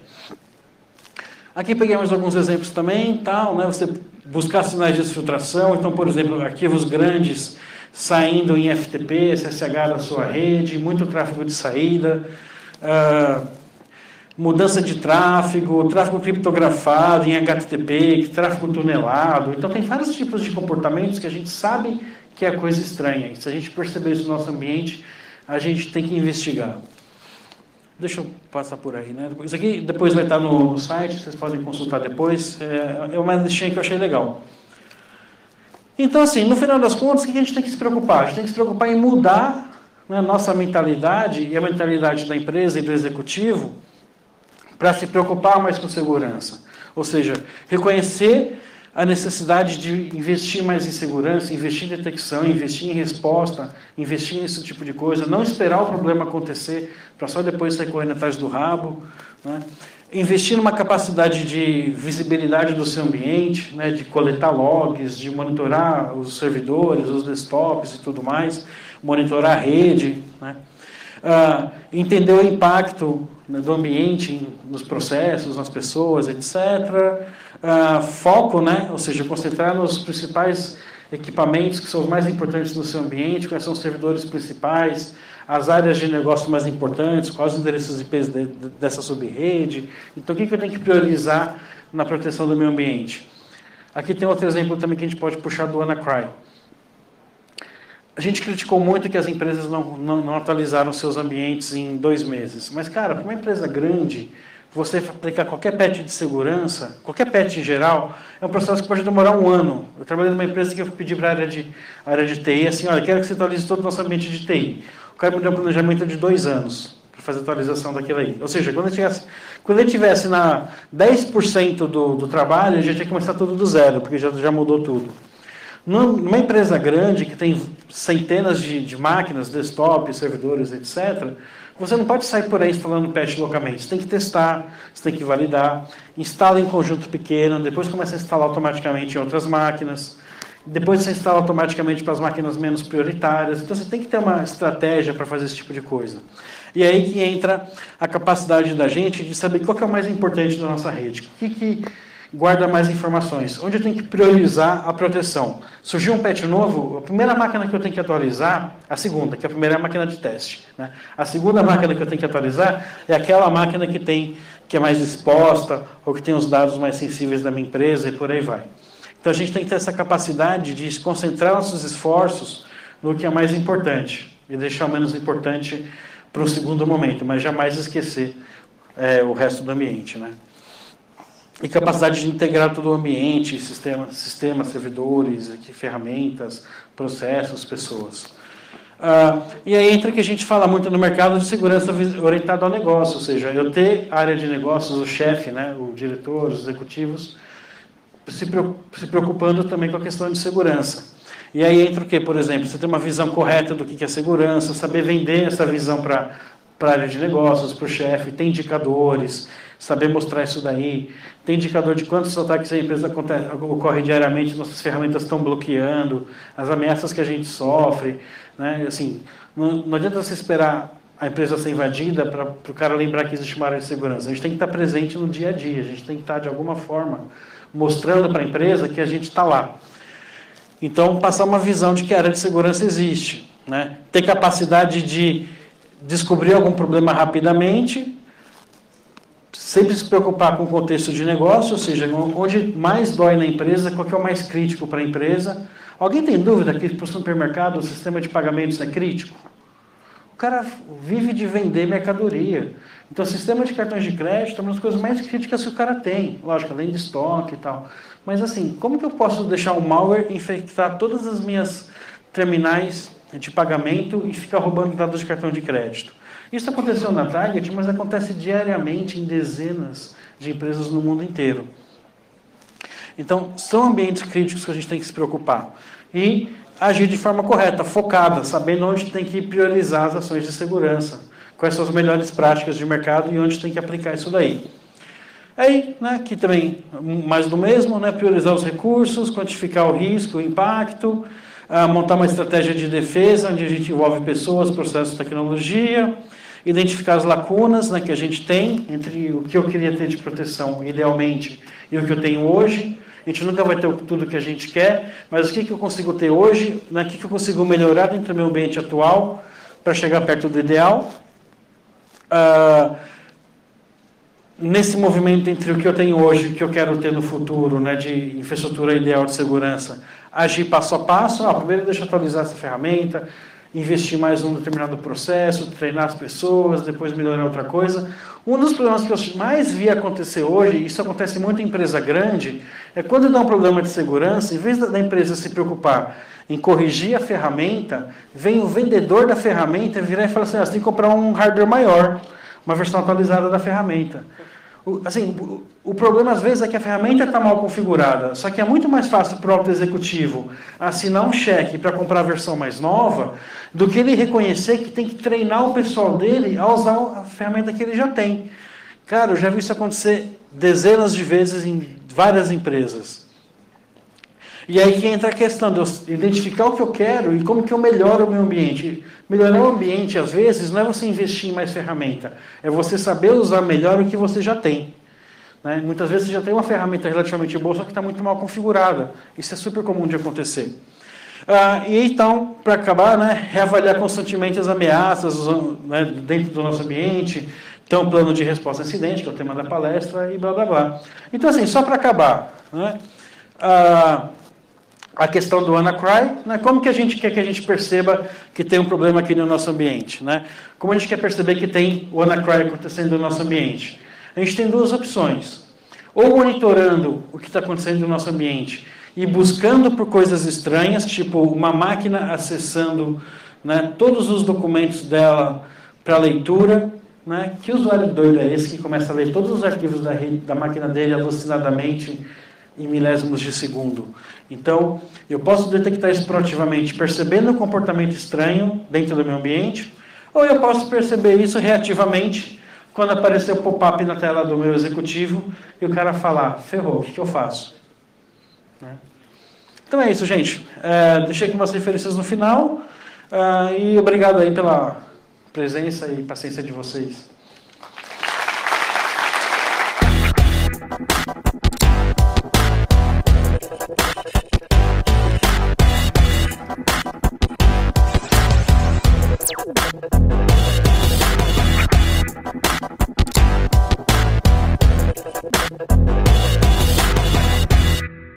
Aqui peguei mais alguns exemplos também, tal, né? Você buscar sinais de exfiltração, então, por exemplo, arquivos grandes saindo em F T P, S S H da sua rede, muito tráfego de saída. Uh, mudança de tráfego, tráfego criptografado em H T T P, tráfego tunelado. Então, tem vários tipos de comportamentos que a gente sabe que é coisa estranha. E se a gente perceber isso no nosso ambiente, a gente tem que investigar. Deixa eu passar por aí, né? Isso aqui depois vai estar no site, vocês podem consultar depois. É uma listinha que eu achei legal. Então, assim, no final das contas, o que a gente tem que se preocupar? A gente tem que se preocupar em mudar, né, a nossa mentalidade e a mentalidade da empresa e do executivo para se preocupar mais com segurança. Ou seja, reconhecer a necessidade de investir mais em segurança, investir em detecção, investir em resposta, investir nesse tipo de coisa, não esperar o problema acontecer para só depois sair correndo atrás do rabo, né? Investir numa capacidade de visibilidade do seu ambiente, né? De coletar logs, de monitorar os servidores, os desktops e tudo mais, monitorar a rede, né? Uh, entender o impacto, né, do ambiente nos processos, nas pessoas, etcétera. Uh, foco, né, ou seja, concentrar nos principais equipamentos que são os mais importantes no seu ambiente, quais são os servidores principais, as áreas de negócio mais importantes, quais os endereços I Ps de, de, dessa subrede. Então, o que, que eu tenho que priorizar na proteção do meio ambiente? Aqui tem outro exemplo também que a gente pode puxar do WannaCry. A gente criticou muito que as empresas não, não, não atualizaram seus ambientes em dois meses. Mas, cara, para uma empresa grande, você aplicar qualquer patch de segurança, qualquer patch em geral, é um processo que pode demorar um ano. Eu trabalhei numa empresa que eu pedi para a área de, área de T I, assim, olha, quero que você atualize todo o nosso ambiente de T I. O cara me deu um planejamento de dois anos para fazer a atualização daquilo aí. Ou seja, quando ele tivesse, quando ele tivesse na dez por cento do, do trabalho, a gente ia começar tudo do zero, porque já, já mudou tudo. Numa empresa grande, que tem centenas de, de máquinas, desktops, servidores, etcétera, você não pode sair por aí instalando patch localmente. Você tem que testar, você tem que validar, instala em conjunto pequeno, depois começa a instalar automaticamente em outras máquinas, depois você instala automaticamente para as máquinas menos prioritárias. Então, você tem que ter uma estratégia para fazer esse tipo de coisa. E aí que entra a capacidade da gente de saber qual que é o mais importante da nossa rede. O que que guarda mais informações? Onde eu tenho que priorizar a proteção? Surgiu um patch novo, a primeira máquina que eu tenho que atualizar, a segunda, que a primeira é a máquina de teste, né? A segunda máquina que eu tenho que atualizar é aquela máquina que, tem, que é mais exposta, ou que tem os dados mais sensíveis da minha empresa, e por aí vai. Então, a gente tem que ter essa capacidade de concentrar nossos esforços no que é mais importante, e deixar o menos importante para o segundo momento, mas jamais esquecer é, o resto do ambiente, né? E capacidade de integrar todo o ambiente, sistemas, sistema, servidores, aqui, ferramentas, processos, pessoas. Ah, e aí entra que a gente fala muito no mercado de segurança orientada ao negócio, ou seja, eu ter a área de negócios, o chefe, né, o diretor, os executivos, se preocupando também com a questão de segurança. E aí entra o quê? Por exemplo, você ter uma visão correta do que é segurança, saber vender essa visão para a área de negócios, para o chefe, tem indicadores, saber mostrar isso daí, tem indicador de quantos ataques a empresa ocorre diariamente, nossas ferramentas estão bloqueando, as ameaças que a gente sofre, né? Assim, não, não adianta você esperar a empresa ser invadida para o cara lembrar que existe uma área de segurança. A gente tem que estar presente no dia a dia, a gente tem que estar, de alguma forma, mostrando para a empresa que a gente está lá. Então, passar uma visão de que a área de segurança existe, né? Ter capacidade de descobrir algum problema rapidamente, sempre se preocupar com o contexto de negócio, ou seja, onde mais dói na empresa, qual que é o mais crítico para a empresa. Alguém tem dúvida que para o supermercado o sistema de pagamentos é crítico? O cara vive de vender mercadoria. Então, o sistema de cartões de crédito é uma das coisas mais críticas que o cara tem. Lógico, além de estoque e tal. Mas, assim, como que eu posso deixar um malware infectar todas as minhas terminais de pagamento e ficar roubando dados de cartão de crédito? Isso aconteceu na Target, mas acontece diariamente em dezenas de empresas no mundo inteiro. Então, são ambientes críticos que a gente tem que se preocupar. E agir de forma correta, focada, sabendo onde tem que priorizar as ações de segurança, quais são as melhores práticas de mercado e onde tem que aplicar isso daí. Aí, né, aqui também, mais do mesmo, né, priorizar os recursos, quantificar o risco, o impacto, uh, montar uma estratégia de defesa, onde a gente envolve pessoas, processos, tecnologia, identificar as lacunas, né, que a gente tem entre o que eu queria ter de proteção, idealmente, e o que eu tenho hoje. A gente nunca vai ter tudo que a gente quer, mas o que, que eu consigo ter hoje, né, o que, que eu consigo melhorar dentro do meu ambiente atual para chegar perto do ideal. Uh, nesse movimento entre o que eu tenho hoje e o que eu quero ter no futuro, né, de infraestrutura ideal de segurança, agir passo a passo. Ah, primeiro deixa eu atualizar essa ferramenta, investir mais num determinado processo, treinar as pessoas, depois melhorar outra coisa. Um dos problemas que eu mais vi acontecer hoje, e isso acontece muito em empresa grande, é quando dá um problema de segurança, em vez da empresa se preocupar em corrigir a ferramenta, vem o vendedor da ferramenta virar e falar assim, ah, você tem que comprar um hardware maior, uma versão atualizada da ferramenta. O, assim, o, o problema às vezes é que a ferramenta está mal configurada, só que é muito mais fácil para o alto executivo assinar um cheque para comprar a versão mais nova, do que ele reconhecer que tem que treinar o pessoal dele a usar a ferramenta que ele já tem. Cara, eu já vi isso acontecer dezenas de vezes em várias empresas. E aí que entra a questão de eu identificar o que eu quero e como que eu melhoro o meu ambiente. Melhorar o ambiente, às vezes, não é você investir em mais ferramenta, é você saber usar melhor o que você já tem. Né? Muitas vezes você já tem uma ferramenta relativamente boa, só que está muito mal configurada. Isso é super comum de acontecer. Ah, e então, para acabar, né, reavaliar constantemente as ameaças, né, dentro do nosso ambiente, ter um plano de resposta a incidente, que é o tema da palestra, e blá blá blá. Então, assim, só para acabar, né, ah, a questão do WannaCry, né, como que a gente quer que a gente perceba que tem um problema aqui no nosso ambiente? Né? Como a gente quer perceber que tem o WannaCry acontecendo no nosso ambiente? A gente tem duas opções. Ou monitorando o que está acontecendo no nosso ambiente e buscando por coisas estranhas, tipo uma máquina acessando, né, todos os documentos dela para leitura. Né? Que usuário doido é esse que começa a ler todos os arquivos da, rede, da máquina dele alucinadamente em milésimos de segundo? Então, eu posso detectar isso proativamente, percebendo o comportamento estranho dentro do meu ambiente, ou eu posso perceber isso reativamente, quando aparecer o pop-up na tela do meu executivo, e o cara falar, ferrou, o que, que eu faço? Né? Então é isso, gente. É, deixei aqui umas referências no final, uh, e obrigado aí pela presença e paciência de vocês.